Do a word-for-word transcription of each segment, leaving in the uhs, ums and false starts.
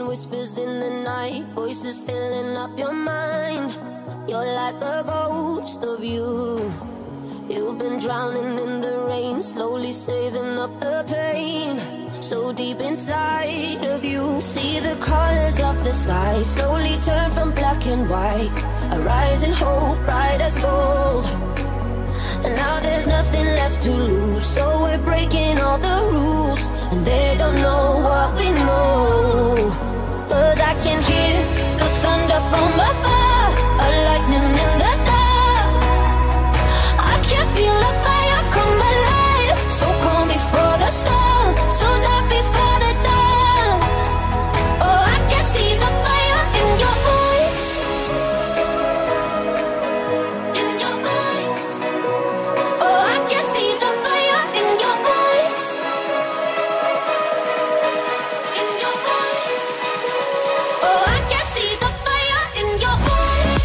whispers in the night, voices filling up your mind. You're like a ghost of you. You've been drowning in the rain, slowly saving up the pain. So deep inside of you, see the colors of the sky slowly turn from black and white. A rising hope, bright as gold. And now there's nothing left to lose, so we're breaking all the rules. And they don't know what we know, 'cause I can hear the thunder from afar, a lightning in the dark. I can feel the fire come alive, so calm before the storm, so dark before the dawn. Oh, I can see the fire in your eyes, in your eyes. Oh, I can see the fire in your eyes, in your eyes. Oh, I can see the fire in your eyes.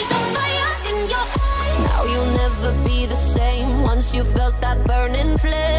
Now you'll never be the same once you felt that burning flame.